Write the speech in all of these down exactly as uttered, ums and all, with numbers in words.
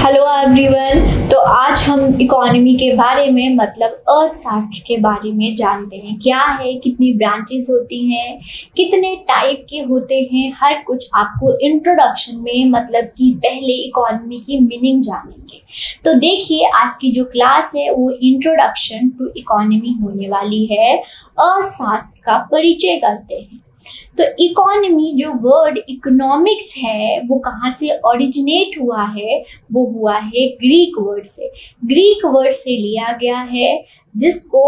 Hello everyone. तो आज हम इकोनॉमी के बारे में मतलब अर्थशास्त्र के बारे में जानते हैं। क्या है, कितनी ब्रांचेस होती हैं, कितने टाइप के होते हैं, हर कुछ आपको इंट्रोडक्शन में मतलब कि पहले इकोनॉमी की मीनिंग जानेंगे। तो देखिए, आज की जो क्लास है वो इंट्रोडक्शन टू इकोनॉमी होने वाली है। अर्थशास्त्र का परिचय करते हैं। तो इकोनॉमी, जो वर्ड इकोनॉमिक्स है, वो कहाँ से ओरिजिनेट हुआ है? वो हुआ है ग्रीक वर्ड से। ग्रीक वर्ड से लिया गया है, जिसको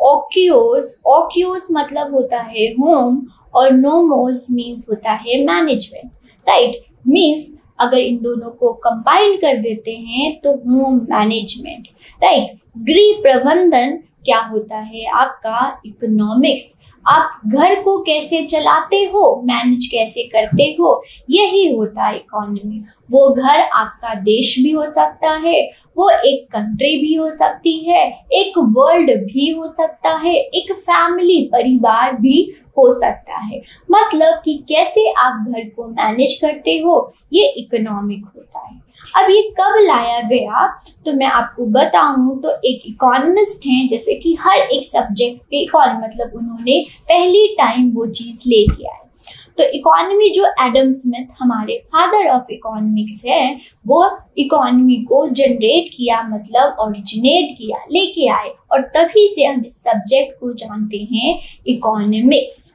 ओकियोस, ओकियोस मतलब होता है होम और नोमोस मीन्स होता है मैनेजमेंट, राइट। मीन्स अगर इन दोनों को कंबाइन कर देते हैं तो होम मैनेजमेंट, राइट। गृह प्रबंधन क्या होता है? आपका इकोनॉमिक्स। आप घर को कैसे चलाते हो, मैनेज कैसे करते हो, यही होता है इकोनॉमी। वो घर आपका देश भी हो सकता है, वो एक कंट्री भी हो सकती है, एक वर्ल्ड भी हो सकता है, एक फैमिली परिवार भी हो सकता है। मतलब कि कैसे आप घर को मैनेज करते हो, ये इकोनॉमिक होता है। अब ये कब लाया गया तो मैं आपको बताऊं तो एक इकोनॉमिस्ट हैं, जैसे कि हर एक सब्जेक्ट के इकोनॉमी मतलब उन्होंने पहली टाइम वो चीज लेके आए। तो इकोनॉमी जो एडम स्मिथ, हमारे फादर ऑफ इकोनॉमिक्स है, वो इकोनॉमी को जनरेट किया मतलब ओरिजिनेट किया, लेके आए, और तभी से हम इस सब्जेक्ट को जानते हैं इकोनॉमिक्स।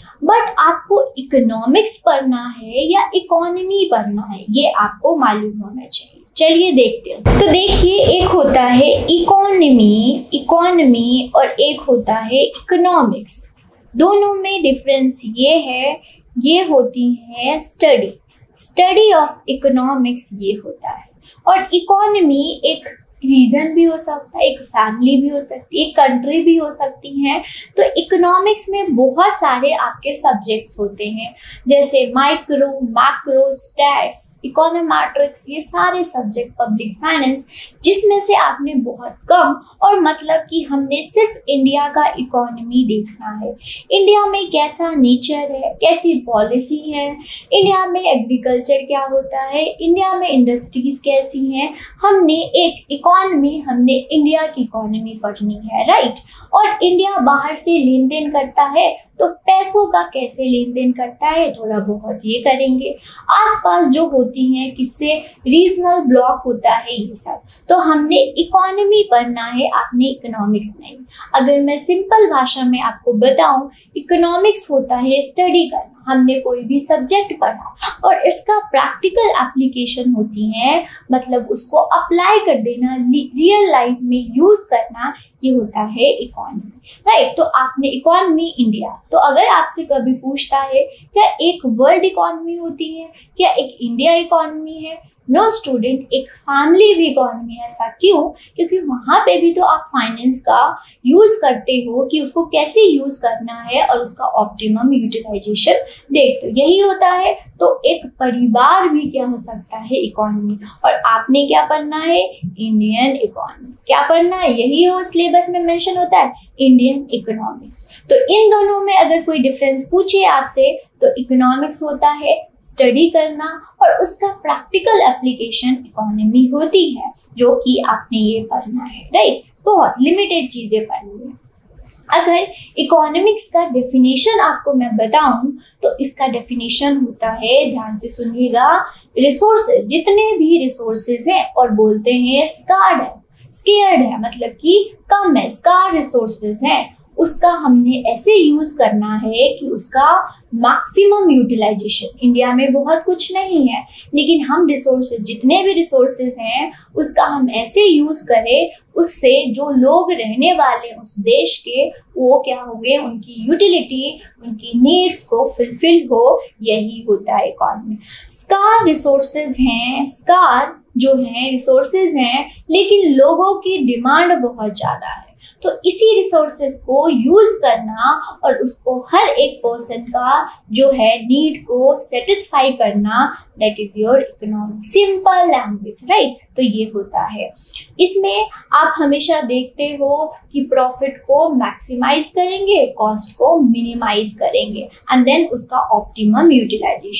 बट आपको इकोनॉमिक्स पढ़ना है या इकोनॉमी पढ़ना है, ये आपको मालूम होना चाहिए। चलिए देखते हैं। तो देखिए, एक होता है इकोनॉमी, इकोनॉमी और एक होता है इकोनॉमिक्स। दोनों में डिफरेंस ये है, ये होती है स्टडी, स्टडी ऑफ इकोनॉमिक्स ये होता है। और इकोनॉमी एक रीजन भी हो सकता है, एक फैमिली भी हो सकती है, एक कंट्री भी हो सकती है। तो इकोनॉमिक्स में बहुत सारे आपके सब्जेक्ट्स होते हैं, जैसे माइक्रो, मैक्रो, स्टैट्स, इकोनोमेट्रिक्स, ये सारे सब्जेक्ट, पब्लिक फाइनेंस, जिसमें से आपने बहुत कम और मतलब कि हमने सिर्फ इंडिया का इकोनॉमी देखना है। इंडिया में कैसा नेचर है, कैसी पॉलिसी है, इंडिया में एग्रीकल्चर क्या होता है, इंडिया में इंडस्ट्रीज कैसी हैं, हमने एक इकोनॉमी, हमने इंडिया की इकोनॉमी पढ़नी है, राइट। और इंडिया बाहर से लेन देन करता है, तो पैसों का कैसे लेन देन करता है, थोड़ा बहुत ये करेंगे। आसपास जो होती हैं, किससे रीजनल ब्लॉक होता है, ये सब। तो हमने इकोनॉमी पढ़ना है, आपने इकोनॉमिक्स नहीं। अगर मैं सिंपल भाषा में आपको बताऊं, इकोनॉमिक्स होता है स्टडी करना। हमने कोई भी सब्जेक्ट पढ़ा और इसका प्रैक्टिकल एप्लीकेशन होती है, मतलब उसको अप्लाई कर देना, रियल लाइफ में यूज करना, ये होता है इकोनॉमी, राइट। तो आपने इकोनॉमी इंडिया, तो अगर आपसे कभी पूछता है क्या एक वर्ल्ड इकोनॉमी होती है, क्या एक इंडिया इकोनॉमी है? नो स्टूडेंट, एक फैमिली भी इकोनॉमी है। ऐसा क्यों? क्योंकि वहां पे भी तो आप फाइनेंस का यूज करते हो कि उसको कैसे यूज करना है और उसका ऑप्टिमम यूटिलाइजेशन देखते हो, यही होता है। तो एक परिवार भी क्या हो सकता है, इकोनॉमी। और आपने क्या पढ़ना है, इंडियन इकोनॉमी। क्या पढ़ना है, यही हो सिलेबस में मेंशन होता है, इंडियन इकोनॉमिक्स। तो इन दोनों में अगर कोई डिफरेंस पूछे आपसे, तो इकोनॉमिक्स होता है स्टडी करना और उसका प्रैक्टिकल एप्लीकेशन इकोनॉमी होती है, जो कि आपने ये पढ़ना है, राइट। बहुत लिमिटेड चीजें पढ़नी है। अगर इकोनॉमिक्स का डेफिनेशन आपको मैं बताऊं तो इसका डेफिनेशन होता है, ध्यान से सुनिएगा, रिसोर्सेज, जितने भी रिसोर्सेज हैं, और बोलते हैं स्कार्ड है, स्केयर्ड है, मतलब कि कम है, स्कार्ड रिसोर्सेज हैं, उसका हमने ऐसे यूज करना है कि उसका मैक्सिमम यूटिलाइजेशन। इंडिया में बहुत कुछ नहीं है, लेकिन हम रिसोर्सेज, जितने भी रिसोर्सेज हैं, उसका हम ऐसे यूज करें उससे जो लोग रहने वाले उस देश के, वो क्या हुए, उनकी यूटिलिटी, उनकी नीड्स को फुलफिल हो, यही होता है इकोनॉमी। स्कार रिसोर्सेज हैं, स्कार जो हैं रिसोर्सेज हैं, लेकिन लोगों की डिमांड बहुत ज्यादा है। तो इसी रिसोर्सेज को यूज करना और उसको हर एक पर्सन का जो है नीड को सेटिस्फाई करना, that is your economy, simple language, right. तो ये होता है। इसमें आप हमेशा देखते हो कि प्रॉफिट को मैक्सिमाइज करेंगे, कॉस्ट को मिनिमाइज करेंगे, एंड देन उसका ऑप्टिमम यूटिलाइजेशन।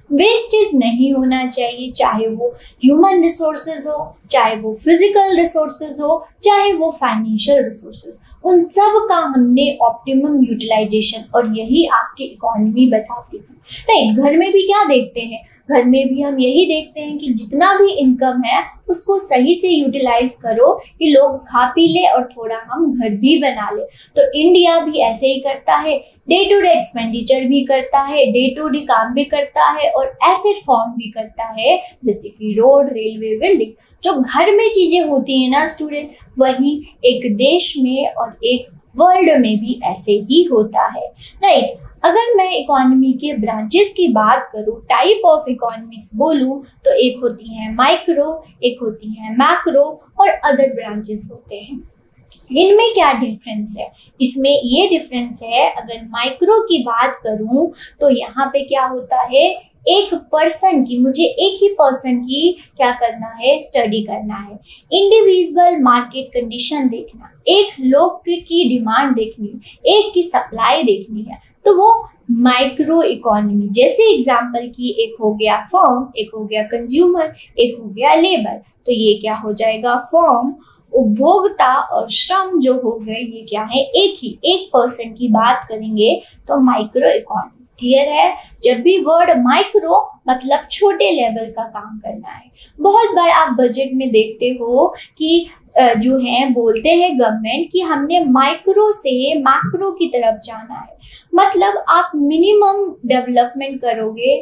वेस्टेज नहीं होना चाहिए, चाहे वो ह्यूमन रिसोर्सेज हो, चाहे वो फिजिकल रिसोर्सेज हो, चाहे वो फाइनेंशियल रिसोर्सेज, उन सब का हमने ऑप्टिमम यूटिलाइजेशन, और यही आपकी इकोनॉमी बताती है। राइट, घर में भी क्या देखते हैं, घर में भी हम यही देखते हैं कि जितना भी इनकम है उसको सही से यूटिलाइज करो कि लोग खा पी ले और थोड़ा हम घर भी बना ले। तो इंडिया भी ऐसे ही करता है, डे टू डे एक्सपेंडिचर भी करता है, डे टू डे काम भी करता है और एसेट फॉर्म भी करता है, जैसे कि रोड, रेलवे, बिल्डिंग। जो घर में चीजें होती है ना स्टूडेंट, वही एक देश में और एक वर्ल्ड में भी ऐसे ही होता है। राइट, अगर मैं इकोनॉमी के ब्रांचेस की बात करूं, टाइप ऑफ इकोनॉमिक्स बोलूं, तो एक होती है माइक्रो, एक होती है मैक्रो और अदर ब्रांचेस होते हैं। इनमें क्या डिफरेंस है? इसमें ये डिफरेंस है, अगर माइक्रो की बात करूं तो यहाँ पे क्या होता है, एक पर्सन की, मुझे एक ही पर्सन की क्या करना है, स्टडी करना है, इंडिविजुअल मार्केट कंडीशन देखना, एक लोग की डिमांड देखनी, एक की सप्लाई देखनी है, तो वो माइक्रो इकोनॉमी। जैसे एग्जांपल की, एक हो गया फर्म, एक हो गया कंज्यूमर, एक हो गया लेबर, तो ये क्या हो जाएगा, फर्म, उपभोक्ता और श्रम जो हो गए, ये क्या है, एक ही एक पर्सन की बात करेंगे तो माइक्रो इकोनॉमी। क्लियर है? जब भी वर्ड माइक्रो मतलब छोटे लेवल का काम करना है। बहुत बार आप बजट में देखते हो कि जो है बोलते हैं गवर्नमेंट कि हमने माइक्रो से मैक्रो की तरफ जाना है, मतलब आप मिनिमम डेवलपमेंट करोगे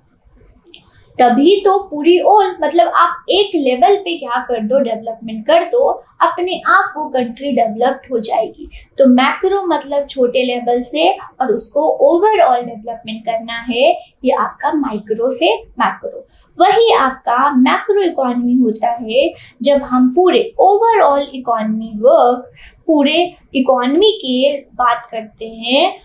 तभी तो पूरी, और मतलब आप एक लेवल पे क्या कर दो, डेवलपमेंट कर दो, अपने आप वो कंट्री डेवलप्ड हो जाएगी। तो मैक्रो मतलब छोटे लेवल से, और उसको ओवरऑल डेवलपमेंट करना है, ये आपका माइक्रो से मैक्रो। वही आपका मैक्रो इकोनॉमी होता है जब हम पूरे ओवरऑल इकोनॉमी वर्क, पूरे इकोनॉमी की बात करते हैं,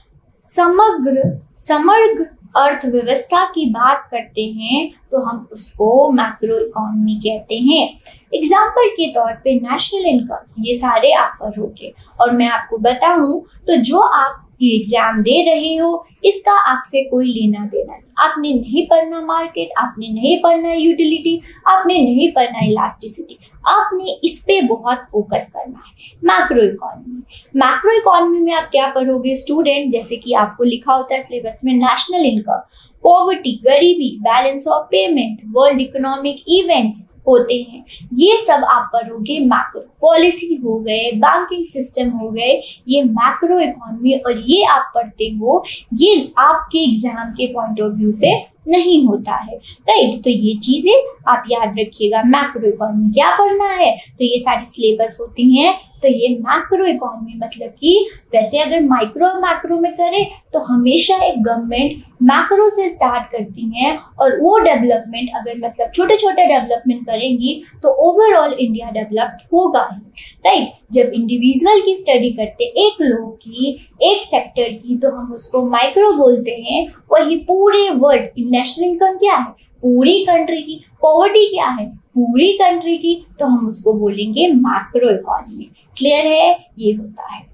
समग्र समग्र अर्थव्यवस्था की बात करते हैं, तो हम उसको मैक्रो इकोनॉमी कहते हैं। एग्जाम्पल के तौर पे नेशनल इनकम, ये सारे आप पर होंगे, और मैं आपको बताऊं तो जो आप एग्जाम दे रहे हो इसका आपसे कोई लेना देना नहीं। आपने नहीं पढ़ना मार्केट, आपने नहीं पढ़ना यूटिलिटी, आपने नहीं पढ़ना इलास्टिसिटी, आपने इस पे बहुत फोकस करना है, मैक्रो इकोनॉमी। मैक्रो इकोनॉमी में आप क्या पढ़ोगे स्टूडेंट, जैसे कि आपको लिखा होता है सिलेबस में, नेशनल इनकम, पॉवर्टी, गरीबी, balance of payment, world economic events होते हैं, ये सब आप पढ़ोगे मैक्रो। पॉलिसी हो गए, बैंकिंग सिस्टम हो गए, ये मैक्रो इकोनॉमी, और ये आप पढ़ते हो, ये आपके एग्जाम के पॉइंट ऑफ व्यू से नहीं होता है। राइट, तो ये चीजें आप याद रखिएगा। मैक्रो इकोनॉमी क्या पढ़ना है, तो ये सारी सिलेबस होती हैं, तो ये मैक्रो इकोनॉमी मतलब कि वैसे अगर माइक्रो मैक्रो में करें तो हमेशा एक गवर्नमेंट मैक्रो से स्टार्ट करती है, और वो डेवलपमेंट अगर मतलब छोटे छोटे डेवलपमेंट करेंगी तो ओवरऑल इंडिया डेवलप्ड होगा ही। राइट, जब इंडिविजुअल की स्टडी करते, एक लोग की, एक सेक्टर की, तो हम उसको माइक्रो बोलते हैं। वही पूरे वर्ल्ड, नेशनल इनकम क्या है, पूरी कंट्री की, पॉवर्टी क्या है, पूरी कंट्री की, तो हम उसको बोलेंगे मैक्रो इकोनॉमी। क्लियर है? ये होता है।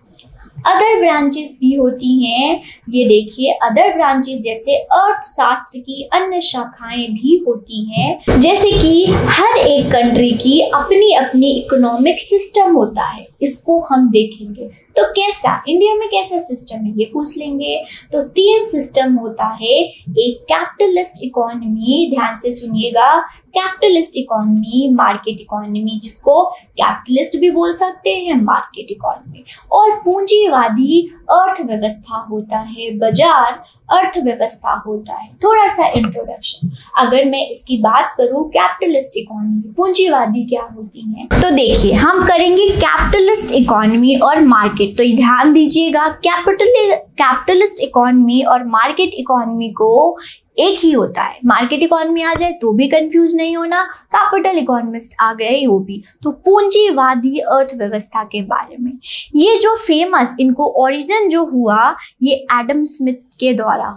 अदर ब्रांचेस भी होती हैं, ये देखिए, अदर ब्रांचेस जैसे अर्थशास्त्र की अन्य शाखाएं भी होती हैं, जैसे कि हर एक कंट्री की अपनी अपनी इकोनॉमिक सिस्टम होता है, इसको हम देखेंगे। तो कैसा, इंडिया में कैसा सिस्टम है ये पूछ लेंगे। तो तीन सिस्टम होता है, एक कैपिटलिस्ट इकोनॉमी, ध्यान से सुनिएगा, कैपिटलिस्ट इकोनॉमी, मार्केट इकोनॉमी, जिसको कैपिटलिस्ट भी बोल सकते हैं, मार्केट इकोनॉमी, और पूंजीवादी अर्थव्यवस्था होता है, बाजार अर्थव्यवस्था होता है। थोड़ा सा इंट्रोडक्शन, अगर मैं इसकी बात करूं, कैपिटलिस्ट इकोनॉमी, पूंजीवादी क्या होती है, तो देखिए हम करेंगे कैपिटलिस्ट इकोनॉमी और मार्केट। तो ध्यान दीजिएगा, कैपिटल कैपिटलिस्ट इकोनॉमी और मार्केट इकोनॉमी को एक ही होता है। मार्केट इकोनॉमी आ जाए तो भी कंफ्यूज नहीं होना, कैपिटल इकोनॉमिस्ट आ गए वो भी। तो पूंजीवादी अर्थव्यवस्था के बारे में, ये जो फेमस, इनको ओरिजिन जो हुआ ये एडम स्मिथ के द्वारा होता।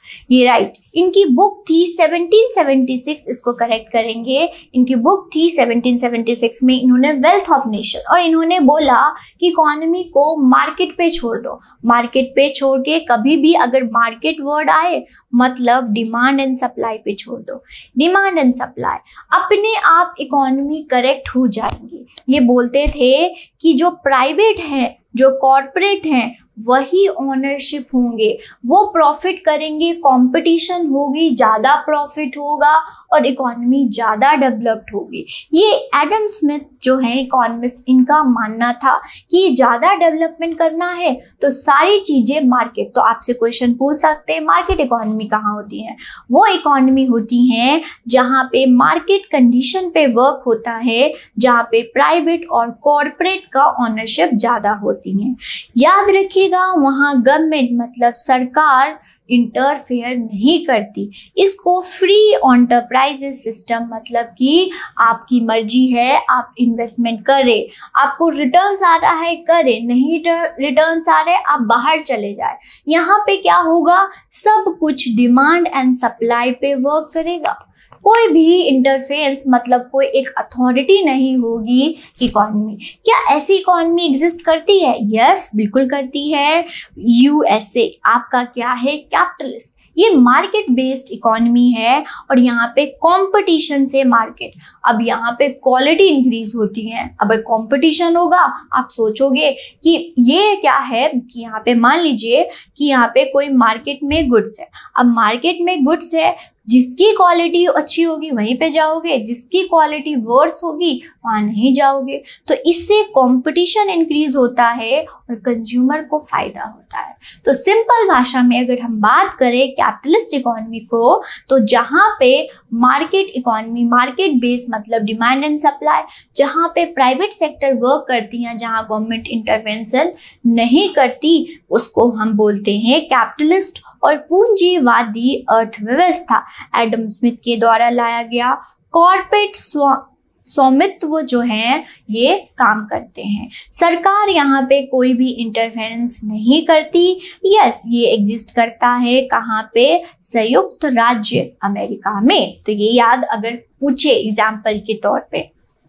ये राइट, इनकी बुक थी सेवनटीन सेवेंटी सिक्स, इसको करेक्ट करेंगे, इनकी बुक थी सेवनटीन सेवेंटी सिक्स में इन्होंने वेल्थ ऑफ नेशन, और इन्होंने बोला कि इकोनॉमी को मार्केट पे छोड़ दो। मार्केट पे छोड़ के कभी भी अगर मार्केट वर्ड आए मतलब डिमांड एंड सप्लाई पे छोड़ दो। डिमांड एंड सप्लाई अपने आप इकोनॉमी करेक्ट हो जाएंगी। ये बोलते थे कि जो प्राइवेट हैं, जो कॉरपोरेट हैं, वही ओनरशिप होंगे, वो प्रॉफिट करेंगे, कंपटीशन होगी, ज़्यादा प्रॉफिट होगा और इकोनॉमी ज़्यादा डेवलप्ड होगी। ये एडम स्मिथ जो है इकोनॉमिस्ट, इनका मानना था कि ज़्यादा डेवलपमेंट करना है तो सारी चीज़ें मार्केट। तो आपसे क्वेश्चन पूछ सकते हैं मार्केट इकोनॉमी कहाँ होती है? वो इकोनॉमी होती हैं जहाँ पे मार्केट कंडीशन पे वर्क होता है, जहाँ पे प्राइवेट और कॉरपोरेट का ओनरशिप ज़्यादा होती है। याद रखिए वहां गवर्नमेंट मतलब सरकार इंटरफेयर नहीं करती। इसको फ्री एंटरप्राइजेस सिस्टम मतलब कि आपकी मर्जी है, आप इन्वेस्टमेंट करें, आपको रिटर्न्स आ रहा है करें, नहीं रिटर्न्स आ रहे आप बाहर चले जाए। यहाँ पे क्या होगा, सब कुछ डिमांड एंड सप्लाई पे वर्क करेगा। कोई भी इंटरफेरेंस मतलब कोई एक अथॉरिटी नहीं होगी इकोनॉमी। क्या ऐसी इकोनॉमी एग्जिस्ट करती है? यस, बिल्कुल करती है। यूएसए आपका क्या है? कैपिटलिस्ट। ये मार्केट बेस्ड इकोनॉमी है और यहाँ पे कंपटीशन से मार्केट। अब यहाँ पे क्वालिटी इंक्रीज होती है। अगर कंपटीशन होगा आप सोचोगे कि ये क्या है कि यहाँ पे मान लीजिए कि यहाँ पे कोई मार्केट में गुड्स है। अब मार्केट में गुड्स है, जिसकी क्वालिटी अच्छी होगी वहीं पे जाओगे, जिसकी क्वालिटी वर्स होगी वहाँ नहीं जाओगे। तो इससे कंपटीशन इंक्रीज होता है और कंज्यूमर को फायदा होता है। तो सिंपल भाषा में अगर हम बात करें कैपिटलिस्ट इकोनॉमी को, तो जहाँ पे मार्केट इकोनॉमी, मार्केट बेस्ड मतलब डिमांड एंड सप्लाई, जहाँ पे प्राइवेट सेक्टर वर्क करती हैं, जहाँ गवर्नमेंट इंटरवेंशन नहीं करती, उसको हम बोलते हैं कैपिटलिस्ट और पूंजीवादी अर्थव्यवस्था। एडम स्मिथ के द्वारा लाया गया कॉर्पोरेट स्वामित्व जो है ये काम करते हैं। सरकार यहाँ पे कोई भी इंटरफेरेंस नहीं करती। यस, ये एग्जिस्ट करता है कहाँ पे? संयुक्त राज्य अमेरिका में। तो ये याद अगर पूछे एग्जाम्पल के तौर पे।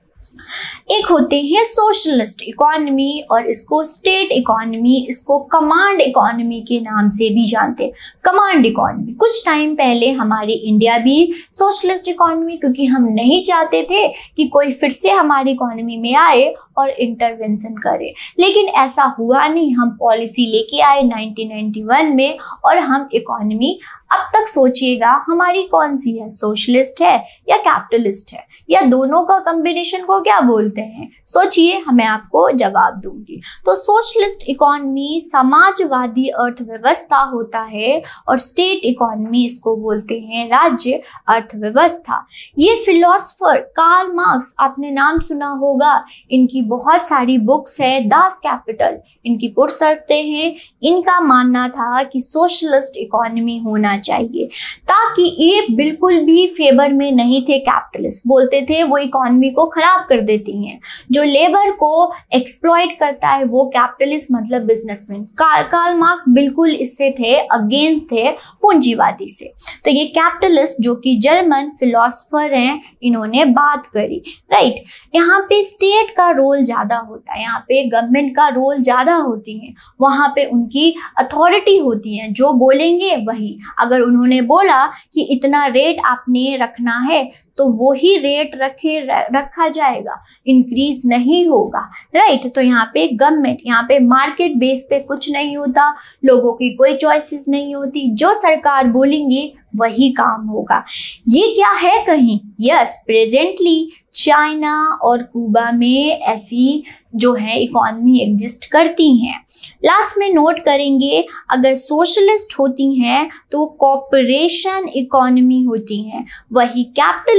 एक होते हैं सोशलिस्ट इकोनॉमी और इसको स्टेट इकोनॉमी, इसको कमांड इकोनॉमी के नाम से भी जानते हैं। कमांड इकोनॉमी कुछ टाइम पहले हमारी इंडिया भी सोशलिस्ट इकोनॉमी, क्योंकि हम नहीं चाहते थे कि कोई फिर से हमारी इकोनॉमी में आए और इंटरवेंशन करे, लेकिन ऐसा हुआ नहीं। हम पॉलिसी लेके आए नाइनटीन नाइंटी वन में और हम इकोनॉमी, अब तक सोचिएगा हमारी कौन सी है, सोशलिस्ट है या कैपिटलिस्ट है या दोनों का कॉम्बिनेशन को क्या बोलते हैं? सोचिए, हमें आपको जवाब दूंगी। तो सोशलिस्ट इकोनॉमी समाजवादी अर्थव्यवस्था होता है और स्टेट इकोनॉमी इसको बोलते हैं राज्य अर्थव्यवस्था। ये फिलोसफर कार्ल मार्क्स, आपने नाम सुना होगा, इनकी बहुत सारी बुक्स है, दास कैपिटल इनकी पढ़ सकते हैं। इनका मानना था कि सोशलिस्ट इकोनॉमी होना चाहिए, ताकि ये बिल्कुल भी फेवर में नहीं थे कैपिटलिस्ट। बोलते थे वो इकोनॉमी को खराब कर देती हैं, जो लेबर को एक्सप्लॉइट करता है वो कैपिटलिस्ट मतलब बिजनेसमैन। कार्ल मार्क्स बिल्कुल इससे थे, अगेंस्ट थे पूंजीवादी से। तो ये कैपिटलिस्ट जो कि जर्मन फिलोसफर हैं, इन्होंने बात करी। राइट, यहाँ पे स्टेट का रोल ज्यादा होता है, यहाँ पे गवर्नमेंट का रोल ज्यादा होती है, वहाँ पे उनकी अथॉरिटी होती है, जो बोलेंगे वही। अगर उन्होंने बोला कि इतना रेट आपने रखना है तो वही रेट रखे रखा जाएगा, इंक्रीज नहीं होगा। राइट, तो यहाँ पे गवर्नमेंट, यहाँ पे मार्केट बेस पे कुछ नहीं होता, लोगों की कोई चॉइसेस नहीं होती, जो सरकार बोलेंगी वही काम होगा। ये क्या है कहीं? यस, प्रेजेंटली चाइना और क्यूबा में ऐसी जो है इकोनॉमी एग्जिस्ट करती हैं। लास्ट में नोट करेंगे, अगर सोशलिस्ट होती हैं तो कॉर्पोरेशन इकोनॉमी होती हैं, वही कैपिटलिस्ट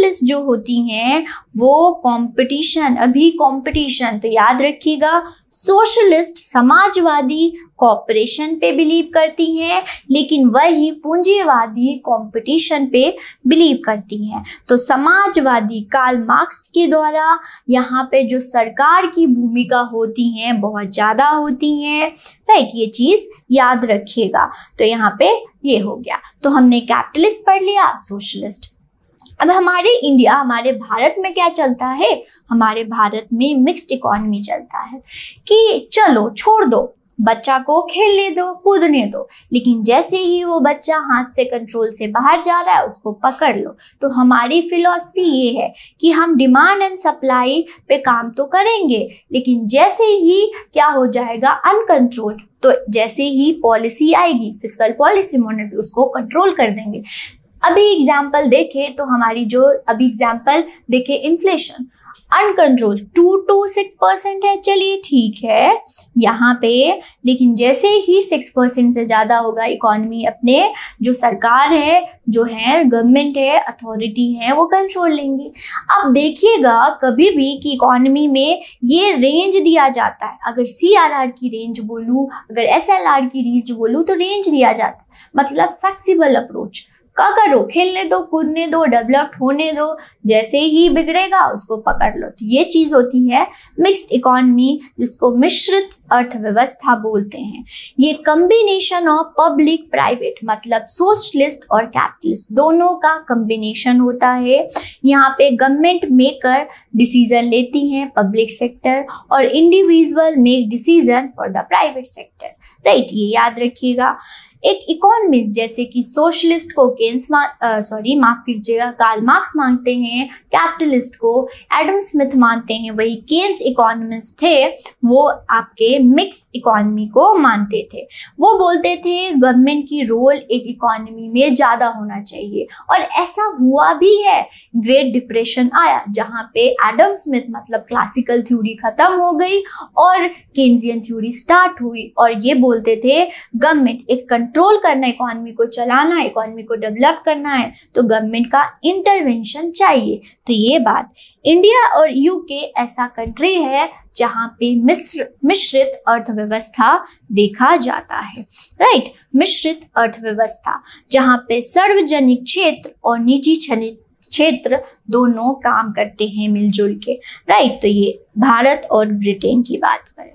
कैपिटलिस्ट जो होती हैं वो कंपटीशन, अभी कंपटीशन, तो याद रखिएगा सोशलिस्ट समाजवादी कॉपरेशन पे बिलीव करती हैं, लेकिन वही पूंजीवादी कंपटीशन पे बिलीव करती हैं। तो समाजवादी कार्ल मार्क्स के द्वारा यहाँ पे जो सरकार की भूमिका होती है बहुत ज़्यादा होती हैं, राइट, ये चीज़ याद रखिएगा। तो यहाँ पे ये हो गया, तो हमने कैपिटलिस्ट पढ़ लिया, सोशलिस्ट। अब हमारे इंडिया, हमारे भारत में क्या चलता है, हमारे भारत में मिक्स्ड इकोनॉमी चलता है कि चलो छोड़ दो, बच्चा को खेलने दो, कूदने दो, लेकिन जैसे ही वो बच्चा हाथ से कंट्रोल से बाहर जा रहा है उसको पकड़ लो। तो हमारी फिलॉसफी ये है कि हम डिमांड एंड सप्लाई पे काम तो करेंगे, लेकिन जैसे ही क्या हो जाएगा अनकंट्रोल्ड, तो जैसे ही पॉलिसी आएगी, फिस्कल पॉलिसी, मॉनेटरी, उसको कंट्रोल कर देंगे। अभी एग्जाम्पल देखें तो हमारी जो अभी एग्जाम्पल देखें inflation, uncontrol two to six percent है, चलिए ठीक है यहाँ पे, लेकिन जैसे ही सिक्स परसेंट से ज़्यादा होगा इकोनॉमी अपने जो सरकार है, जो है गवर्नमेंट है, अथॉरिटी है, वो कंट्रोल लेंगी। अब देखिएगा कभी भी कि इकोनॉमी में ये रेंज दिया जाता है, अगर सी आर आर की रेंज बोलूँ, अगर एस एल आर की रेंज बोलूँ, तो रेंज दिया जाता है, मतलब फ्लेक्सिबल अप्रोच का करो, खेलने दो, कूदने दो, डेवलप होने दो, जैसे ही बिगड़ेगा उसको पकड़ लो। तो ये चीज़ होती है मिक्स्ड इकोनॉमी, जिसको मिश्रित अर्थव्यवस्था बोलते हैं। ये कम्बिनेशन ऑफ पब्लिक प्राइवेट, मतलब सोशलिस्ट और कैपिटलिस्ट दोनों का कम्बिनेशन होता है। यहाँ पे गवर्नमेंट मेकर डिसीजन लेती हैं, पब्लिक सेक्टर, और individual make decision for the private sector, right, ये याद रखिएगा। एक इकोनॉमिस्ट जैसे कि सोशलिस्ट को केन्स सॉरी माफ कीजिएगा कार्ल मार्क्स मानते हैं, कैपिटलिस्ट को एडम स्मिथ मानते हैं, वही केन्स इकोनॉमिस्ट थे, वो आपके मिक्स इकोनॉमी को मानते थे। वो बोलते थे गवर्नमेंट की रोल एक इकोनॉमी में ज़्यादा होना चाहिए, और ऐसा हुआ भी है। ग्रेट डिप्रेशन आया जहाँ पे एडम स्मिथ मतलब क्लासिकल थ्योरी खत्म हो गई और केन्सियन थ्योरी स्टार्ट हुई, और ये बोलते थे गवर्नमेंट एक कंट्रोल करना, इकोनॉमी को चलाना, इकोनॉमी को डेवलप करना है तो गवर्नमेंट का इंटरवेंशन चाहिए। तो ये बात, इंडिया और यूके ऐसा कंट्री है जहाँ पे मिश्र मिश्रित अर्थव्यवस्था देखा जाता है, राइट, मिश्रित अर्थव्यवस्था जहाँ पे सार्वजनिक क्षेत्र और निजी क्षेत्र दोनों काम करते हैं मिलजुल के, राइट। तो ये भारत और ब्रिटेन की बात करें।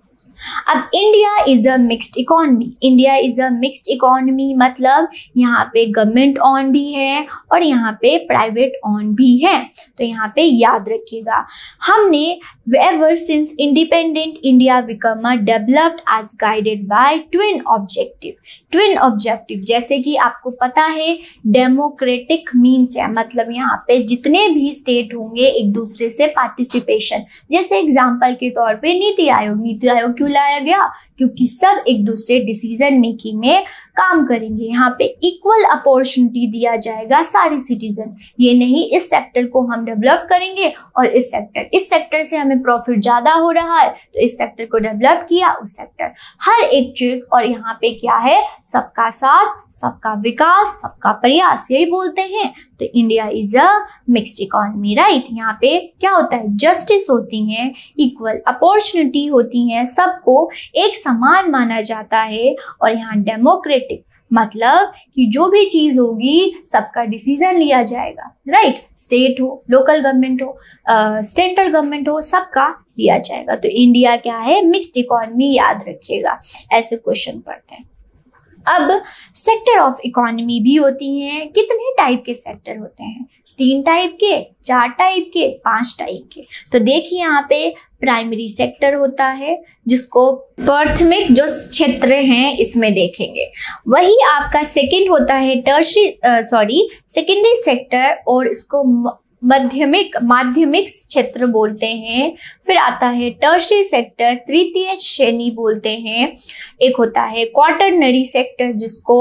अब India is a mixed economy, India is a mixed economy मतलब यहाँ पे गवर्नमेंट ऑन भी है और यहाँ पे प्राइवेट ऑन भी है। तो यहाँ पे याद रखिएगा, हमने ever since independent India become a developed as guided by twin objective, twin objective जैसे कि आपको पता है डेमोक्रेटिक मीन्स है, मतलब यहाँ पे जितने भी स्टेट होंगे एक दूसरे से पार्टिसिपेशन, जैसे एग्जाम्पल के तौर पे नीति आयोग, नीति आयोग क्यों लाया गया, क्योंकि सब एक दूसरे डिसीजन मेकिंग में काम करेंगे। यहाँ पे इक्वल अपॉर्चुनिटी दिया जाएगा सारे सिटीजन, ये नहीं इस सेक्टर को हम डेवलप करेंगे और इस सेक्टर इस सेक्टर से हमें प्रॉफिट ज्यादा हो रहा है तो इस सेक्टर को डेवलप किया, उस सेक्टर, हर एक चीज। और यहाँ पे क्या है, सबका साथ, सबका विकास, सबका प्रयास, यही बोलते हैं। तो India is a mixed economy, right. यहाँ पे क्या होता है, जस्टिस होती है, इक्वल अपॉर्चुनिटी होती है, सबको एक समान माना जाता है। और यहाँ डेमोक्रेटिक मतलब कि जो भी चीज होगी सबका डिसीजन लिया जाएगा, राइट, स्टेट हो, लोकल गवर्नमेंट हो, सेंट्रल गवर्नमेंट हो, सबका लिया जाएगा। तो इंडिया क्या है, मिक्स्ड इकोनॉमी, याद रखिएगा, ऐसे क्वेश्चन पढ़ते हैं। अब सेक्टर ऑफ इकोनॉमी भी होती हैं, कितने टाइप के सेक्टर होते हैं, तीन टाइप के, चार टाइप के, पांच टाइप के। तो देखिए यहाँ पे प्राइमरी सेक्टर होता है जिसको प्राथमिक जो क्षेत्र हैं इसमें देखेंगे। वही आपका सेकंड होता है टर्शरी सॉरी सेकेंडरी सेक्टर, और इसको माध्यमिक माध्यमिक क्षेत्र बोलते हैं। फिर आता है टर्शरी सेक्टर, तृतीय श्रेणी बोलते हैं। एक होता है क्वार्टरनरी सेक्टर जिसको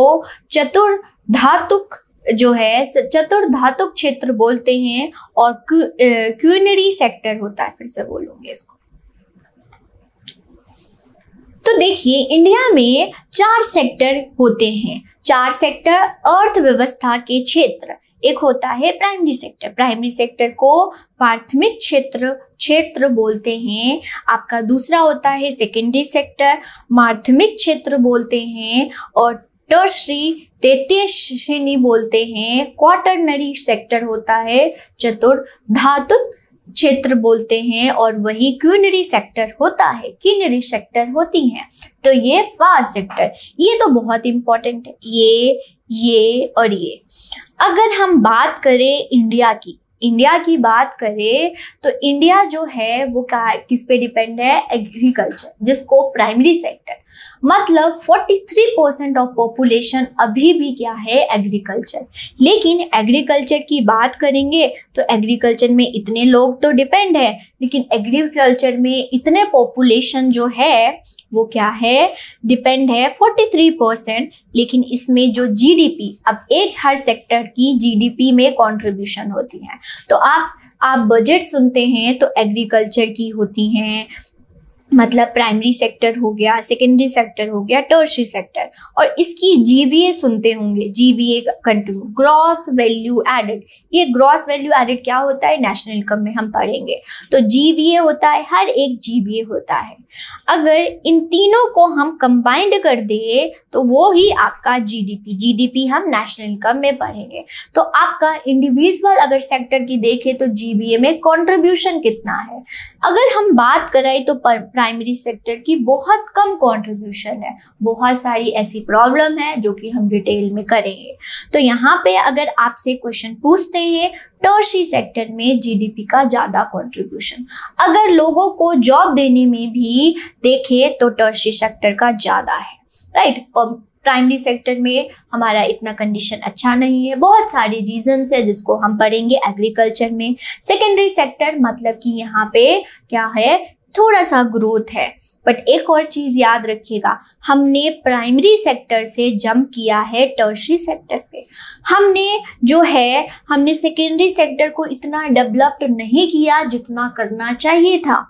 चतुर्धातुक जो है चतुर्धातुक क्षेत्र बोलते हैं, और क्वीनरी सेक्टर होता है, फिर से बोलूंगे इसको। तो देखिए इंडिया में चार सेक्टर होते हैं, चार सेक्टर अर्थव्यवस्था के क्षेत्र, एक होता है प्राइमरी सेक्टर। प्राइमरी सेक्टर को प्राथमिक क्षेत्र क्षेत्र बोलते हैं। आपका दूसरा होता है सेकेंडरी सेक्टर, माध्यमिक क्षेत्र बोलते हैं। और टर्शरी तृतीय श्रेणी बोलते हैं। क्वाटरनरी सेक्टर होता है चतुर्धातु क्षेत्र बोलते हैं। और वही क्वीनरी सेक्टर होता है, क्वीनरी सेक्टर होती हैं। तो ये पांच सेक्टर, ये तो बहुत इंपॉर्टेंट है, ये ये और ये। अगर हम बात करें इंडिया की इंडिया की बात करें तो इंडिया जो है वो क्या किस पे डिपेंड है? एग्रीकल्चर, जिसको प्राइमरी सेक्टर, मतलब तैंतालीस परसेंट ऑफ पॉपुलेशन अभी भी क्या है? एग्रीकल्चर। लेकिन एग्रीकल्चर की बात करेंगे तो एग्रीकल्चर में इतने लोग तो डिपेंड है, लेकिन एग्रीकल्चर में इतने पॉपुलेशन जो है वो क्या है? डिपेंड है तैंतालीस परसेंट। लेकिन इसमें जो जीडीपी, अब एक हर सेक्टर की जीडीपी में कंट्रीब्यूशन होती है। तो आप आप बजट सुनते हैं तो एग्रीकल्चर की होती हैं, मतलब प्राइमरी सेक्टर हो गया, सेकेंडरी सेक्टर हो गया, टर्शरी सेक्टर। और इसकी जीवीए सुनते होंगे, GVA continue, gross value added. ये ग्रॉस वैल्यू एडेड क्या होता है? नेशनल इनकम में हम पढ़ेंगे। तो जीवीए होता है, हर एक जीवीए होता है। अगर इन तीनों को हम कंबाइंड कर दे तो वो ही आपका जीडीपी जीडीपी हम नेशनल इनकम में पढ़ेंगे। तो आपका इंडिविजुअल अगर सेक्टर की देखें तो जीवीए में कंट्रीब्यूशन कितना है? अगर हम बात करें तो प्राइमरी सेक्टर की बहुत कम कंट्रीब्यूशन है। बहुत सारी ऐसी प्रॉब्लम है जो कि हम डिटेल में करेंगे। तो यहाँ पे अगर आपसे क्वेश्चन पूछते हैं टर्शरी सेक्टर में जीडीपी का ज्यादा कंट्रीब्यूशन, अगर लोगों को जॉब देने में भी देखें तो टर्शरी सेक्टर का ज्यादा है, राइट। प्राइमरी सेक्टर में हमारा इतना कंडीशन अच्छा नहीं है, बहुत सारे रीजंस है जिसको हम पढ़ेंगे एग्रीकल्चर में। सेकेंडरी सेक्टर मतलब कि यहाँ पे क्या है? थोड़ा सा ग्रोथ है। बट एक और चीज याद रखिएगा, हमने प्राइमरी सेक्टर से जंप किया है टर्शरी सेक्टर पे। हमने जो है हमने सेकेंडरी सेक्टर को इतना डेवलप्ड नहीं किया जितना करना चाहिए था।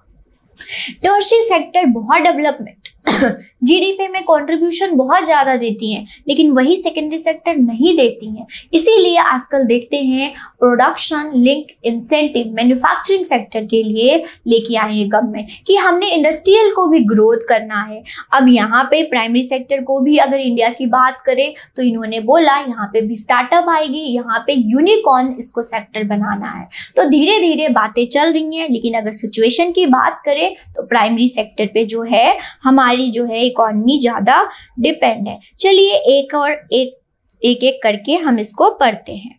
टर्शरी सेक्टर बहुत डेवलपमेंट जीडीपी में कंट्रीब्यूशन बहुत ज़्यादा देती हैं, लेकिन वही सेकेंडरी सेक्टर नहीं देती हैं। इसीलिए आजकल देखते हैं production link incentive manufacturing sector के लिए लेके आए हैं गवर्नमेंट कि हमने इंडस्ट्रियल को भी ग्रोथ करना है। अब यहाँ पे प्राइमरी सेक्टर को भी अगर इंडिया की बात करें तो इन्होंने बोला यहाँ पे भी स्टार्टअप आएगी, यहाँ पे यूनिकॉर्न इसको सेक्टर बनाना है। तो धीरे धीरे बातें चल रही हैं, लेकिन अगर सिचुएशन की बात करें तो प्राइमरी सेक्टर पे जो है हमारी जो है इकोनॉमी ज्यादा डिपेंड है। चलिए एक और एक एक एक करके हम इसको पढ़ते हैं।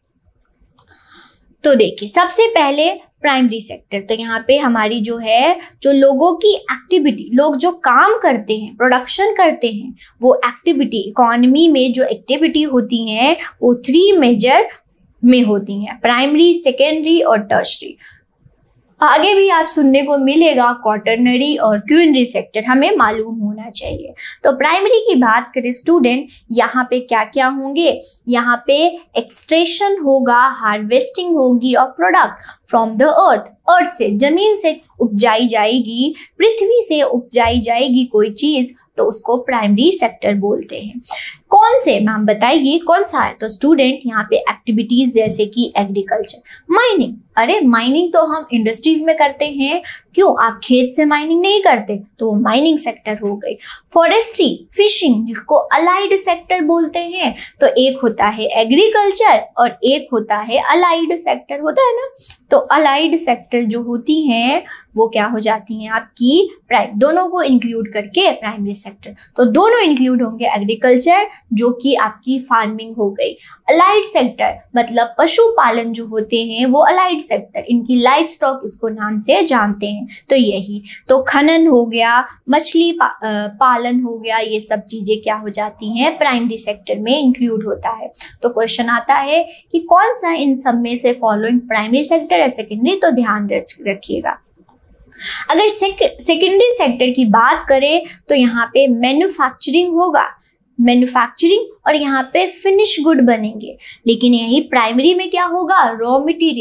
तो देखिए सबसे पहले प्राइमरी सेक्टर, तो यहाँ पे हमारी जो है जो लोगों की एक्टिविटी, लोग जो काम करते हैं, प्रोडक्शन करते हैं, वो एक्टिविटी इकोनॉमी में जो एक्टिविटी होती हैं वो थ्री मेजर में होती हैं, प्राइमरी, सेकेंडरी और टर्शरी। आगे भी आप सुनने को मिलेगा क्वाटरनरी और क्वीनरी सेक्टर, हमें मालूम होना चाहिए। तो प्राइमरी की बात करें स्टूडेंट, यहाँ पे क्या क्या होंगे? यहाँ पे एक्सट्रैक्शन होगा, हार्वेस्टिंग होगी और product from the earth, earth से, जमीन से उपजाई जाएगी, पृथ्वी से उपजाई जाएगी कोई चीज तो उसको प्राइमरी सेक्टर बोलते हैं। कौन से मैम बताइए कौन सा है? तो स्टूडेंट यहाँ पे एक्टिविटीज जैसे कि एग्रीकल्चर, माइनिंग। अरे माइनिंग तो हम इंडस्ट्रीज में करते हैं, क्यों आप खेत से माइनिंग नहीं करते? तो वो माइनिंग सेक्टर हो गई। फॉरेस्ट्री, फिशिंग जिसको अलाइड सेक्टर बोलते हैं। तो एक होता है एग्रीकल्चर और एक होता है अलाइड सेक्टर, होता है ना। तो अलाइड सेक्टर जो होती हैं वो क्या हो जाती हैं आपकी प्राइम, दोनों को इंक्लूड करके प्राइमरी सेक्टर। तो दोनों इंक्लूड होंगे, एग्रीकल्चर जो कि आपकी फार्मिंग हो गई, अलाइड सेक्टर मतलब पशुपालन जो होते हैं वो अलाइड सेक्टर, इनकी लाइफ स्टॉक इसको नाम से जानते हैं। तो यही तो खनन हो गया, मछली पा, पालन हो गया, ये सब चीजें क्या हो जाती हैं प्राइमरी सेक्टर में इंक्लूड होता है। तो क्वेश्चन आता है कि कौन सा इन सब में से फॉलोइंग प्राइमरी सेक्टर है सेकेंडरी? तो ध्यान रखिएगा। अगर सेकेंडरी सेक्टर की बात करें तो यहाँ पे मैन्युफैक्चरिंग होगा, मैन्युफैक्चरिंग और यहाँ पे फिनिश गुड बनेंगे। लेकिन यही प्राइमरी में क्या होगा? रॉ मटेरियल,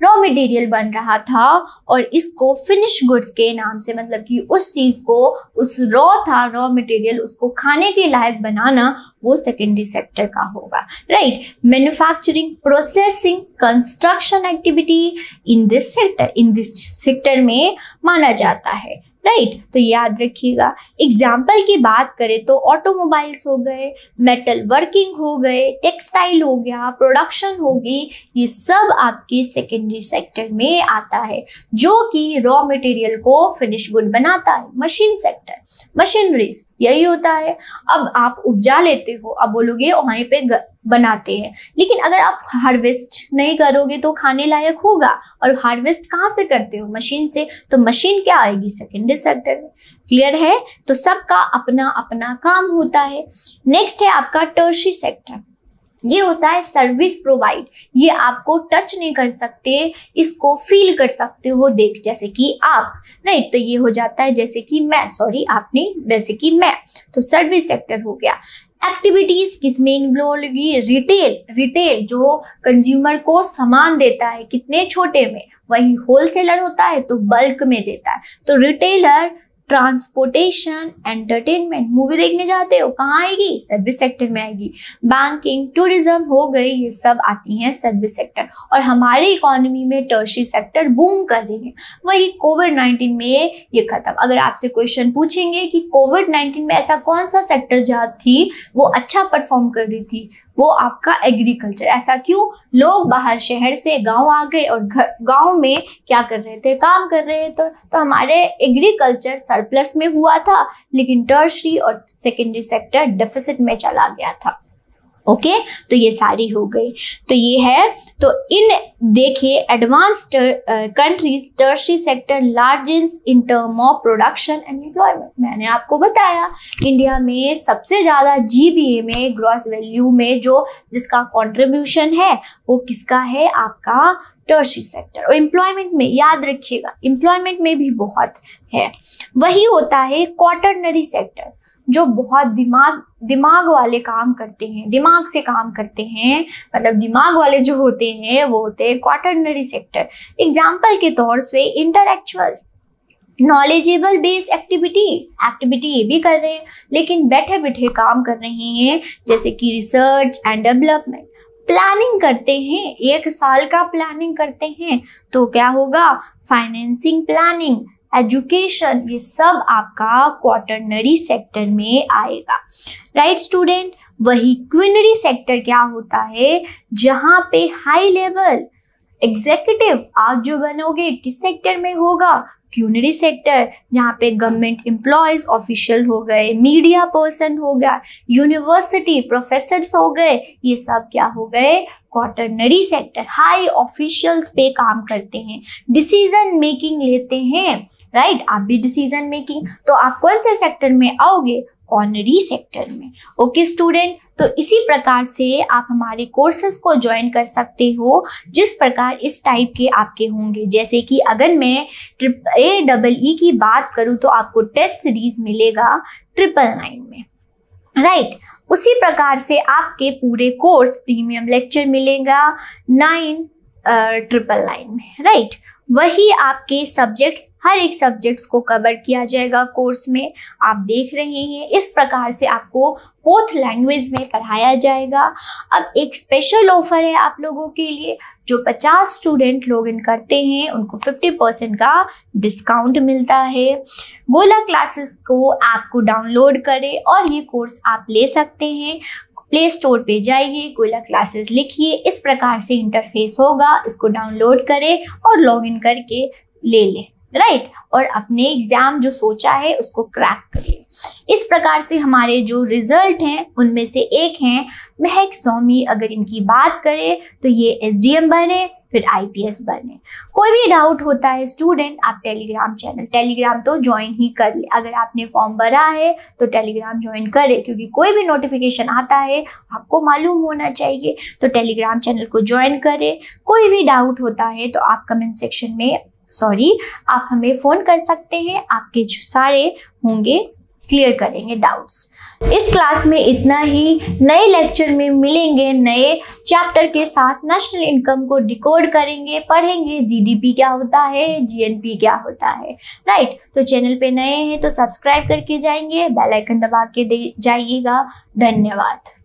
रॉ मटेरियल बन रहा था और इसको फिनिश गुड्स के नाम से, मतलब कि उस चीज को, उस रॉ था रॉ मटेरियल, उसको खाने के लायक बनाना, वो सेकेंडरी सेक्टर का होगा, right. Manufacturing, processing, construction activity in this sector, in this sector में माना जाता है, राइट right, तो याद रखिएगा। एग्जाम्पल की बात करें तो ऑटोमोबाइल्स हो गए, मेटल वर्किंग हो गए, टेक्सटाइल हो गया, प्रोडक्शन होगी, ये सब आपके सेकेंडरी सेक्टर में आता है, जो कि रॉ मटेरियल को फिनिश गुड बनाता है। मशीन सेक्टर, मशीनरीज, यही होता है। अब आप उपजा लेते हो, अब बोलोगे वहीं पे बनाते हैं, लेकिन अगर आप हार्वेस्ट नहीं करोगे तो खाने लायक होगा, और हार्वेस्ट कहाँ से करते हो? मशीन से, तो मशीन क्या आएगी? सेकेंडरी सेक्टर में। क्लियर है? तो सबका अपना अपना काम होता है। नेक्स्ट है आपका टर्शियरी सेक्टर। ये होता है सर्विस प्रोवाइड, ये आपको टच नहीं कर सकते, इसको फील कर सकते हो, देख, जैसे कि आप, राइट, तो ये हो जाता है जैसे कि मैं, सॉरी आपने, जैसे कि मैं, तो सर्विस सेक्टर हो गया। एक्टिविटीज किसमें इन्वॉल्व होगी? रिटेल, रिटेल जो कंज्यूमर को सामान देता है, कितने छोटे में, वही होलसेलर होता है तो बल्क में देता है, तो रिटेलर। ट्रांसपोर्टेशन, एंटरटेनमेंट, मूवी देखने जाते हो, कहाँ आएगी? सर्विस सेक्टर में आएगी। बैंकिंग, टूरिज्म हो गई, ये सब आती हैं सर्विस सेक्टर। और हमारे इकोनॉमी में टर्शियरी सेक्टर बूम कर रही है। वही कोविड नाइन्टीन में ये खत्म। अगर आपसे क्वेश्चन पूछेंगे कि कोविड नाइन्टीन में ऐसा कौन सा सेक्टर जात थी वो अच्छा परफॉर्म कर रही थी, वो आपका एग्रीकल्चर। ऐसा क्यों? लोग बाहर शहर से गांव आ गए और गांव में क्या कर रहे थे? काम कर रहे थे, तो हमारे एग्रीकल्चर सरप्लस में हुआ था, लेकिन टर्शियरी और सेकेंडरी सेक्टर डेफिसिट में चला गया था। Okay okay? तो ये सारी हो गई, तो ये है। तो इन देखिए advanced countries tertiary sector largest in term of production and employment. मैंने आपको बताया इंडिया में सबसे ज़्यादा जीवीए में, ग्रॉस वैल्यू में, जो जिसका कंट्रीब्यूशन है वो किसका है? आपका टर्शियरी सेक्टर। और एम्प्लॉयमेंट में याद रखिएगा, एम्प्लॉयमेंट में भी बहुत है। वही होता है क्वाटरनरी सेक्टर, जो बहुत दिमाग दिमाग वाले काम करते हैं, दिमाग से काम करते हैं, मतलब दिमाग वाले जो होते हैं वो होते हैं क्वाटरनरी सेक्टर। एग्जाम्पल के तौर पे intellectual, knowledgeable base activity, activity ये भी कर रहे हैं लेकिन बैठे बैठे काम कर रहे हैं, जैसे कि रिसर्च एंड डेवलपमेंट। प्लानिंग करते हैं, एक साल का प्लानिंग करते हैं, तो क्या होगा? फाइनेंसिंग प्लानिंग, एजुकेशन, ये सब आपका क्वाटरनरी सेक्टर में आएगा, राइट स्टूडेंट। वही क्विनरी सेक्टर क्या होता है? जहां पे हाई लेवल एग्जीक्यूटिव आप जो बनोगे किस सेक्टर में होगा? क्यूनरी सेक्टर, जहाँ पे गवर्नमेंट एम्प्लॉयज, ऑफिशियल हो गए, मीडिया पर्सन हो गया, यूनिवर्सिटी प्रोफेसर्स हो गए, ये सब क्या हो गए? Quaternary sector. हाई ऑफिशियल्स पे काम करते हैं, डिसीजन मेकिंग लेते हैं, राइट। आप भी डिसीजन मेकिंग, तो आप कौन से सेक्टर में आओगे? क्वाटरनरी सेक्टर में। ओके स्टूडेंट, तो इसी प्रकार से आप हमारे कोर्सेज को ज्वाइन कर सकते हो, जिस प्रकार इस टाइप के आपके होंगे। जैसे कि अगर मैं ट्रिप ए डबल ई की बात करूँ तो आपको टेस्ट सीरीज मिलेगा ट्रिपल नाइन में, राइट right. उसी प्रकार से आपके पूरे कोर्स प्रीमियम लेक्चर मिलेगा नाइन ट्रिपल नाइन में, राइट right. वही आपके सब्जेक्ट्स, हर एक सब्जेक्ट्स को कवर किया जाएगा कोर्स में, आप देख रहे हैं। इस प्रकार से आपको बोथ लैंग्वेज में पढ़ाया जाएगा। अब एक स्पेशल ऑफर है आप लोगों के लिए, जो पचास स्टूडेंट लॉग इन करते हैं उनको पचास परसेंट का डिस्काउंट मिलता है। गोला क्लासेस को ऐप को डाउनलोड करें और ये कोर्स आप ले सकते हैं। प्ले स्टोर पे जाइए, गोला क्लासेस लिखिए, इस प्रकार से इंटरफेस होगा, इसको डाउनलोड करें और लॉगिन करके ले लें, राइट right? और अपने एग्जाम जो सोचा है उसको क्रैक करिए। इस प्रकार से हमारे जो रिजल्ट हैं उनमें से एक हैं महक स्वामी। अगर इनकी बात करें तो ये एसडीएम बने, फिर आईपीएस बने। कोई भी डाउट होता है स्टूडेंट, आप टेलीग्राम चैनल, टेलीग्राम तो ज्वाइन ही कर ले। अगर आपने फॉर्म भरा है तो टेलीग्राम ज्वाइन करें, क्योंकि कोई भी नोटिफिकेशन आता है आपको मालूम होना चाहिए, तो टेलीग्राम चैनल को ज्वाइन करें। कोई भी डाउट होता है तो आप कमेंट सेक्शन में, सॉरी आप हमें फ़ोन कर सकते हैं, आपके जो सारे होंगे क्लियर करेंगे डाउट्स। इस क्लास में इतना ही। नए लेक्चर में मिलेंगे नए चैप्टर के साथ। नेशनल इनकम को डिकोड करेंगे, पढ़ेंगे जीडीपी क्या होता है, जीएनपी क्या होता है, राइट। तो चैनल पे नए हैं तो सब्सक्राइब करके जाएंगे, बेल आइकन दबा के दे जाइएगा। धन्यवाद।